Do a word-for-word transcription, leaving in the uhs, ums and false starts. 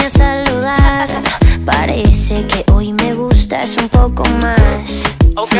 a saludar. Parece que hoy me gustas un poco más.